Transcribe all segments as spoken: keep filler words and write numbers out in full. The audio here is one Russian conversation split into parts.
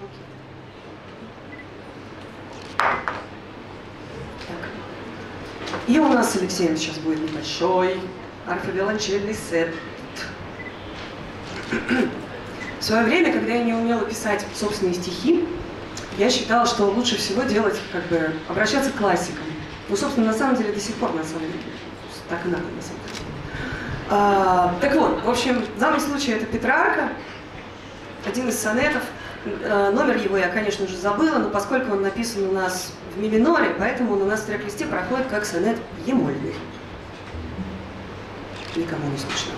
И у нас с Алексеем сейчас будет небольшой арфовиолончельный сет. В свое время, когда я не умела писать собственные стихи, я считала, что лучше всего делать, как бы, обращаться к классикам. Ну, собственно, на самом деле, до сих пор, на самом деле, так и надо, на самом деле. А, так вот, в общем, в данном случае это Петрарка, один из сонетов. А, номер его я, конечно же, забыла, но поскольку он написан у нас в ми миноре, поэтому он у нас в трек-листе проходит как сонет е-мольный. Никому не смешно.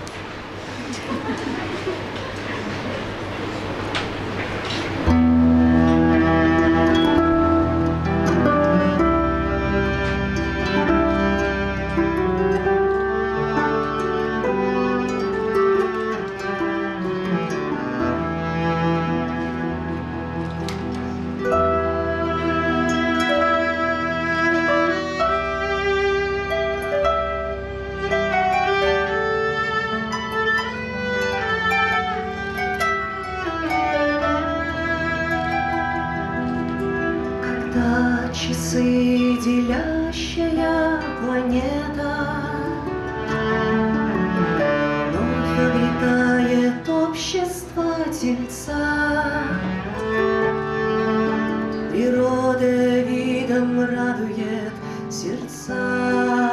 Часы делящая планета вновь обретает общество тельца. Природа видом радует сердца,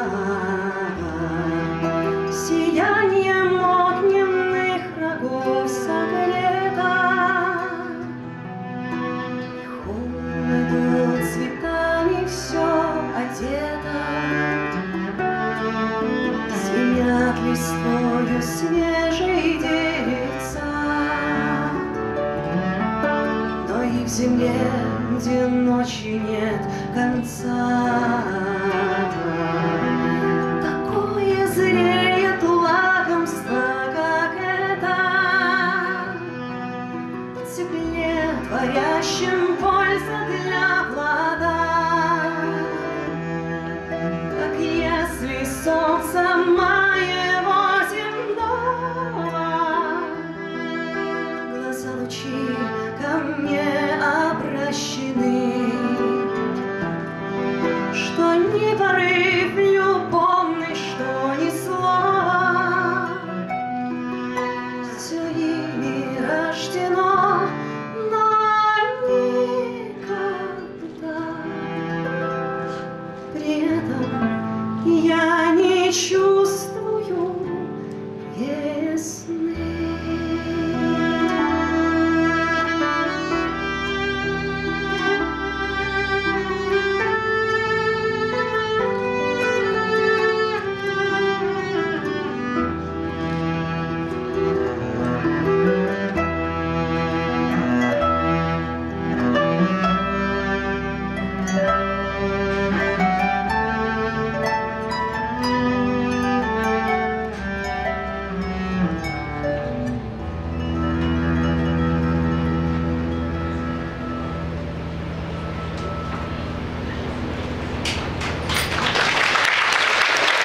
сиянием огненных рогов согрета. Все одето, звенят листвою свежие деревца, но и в земле, где ночи нет конца.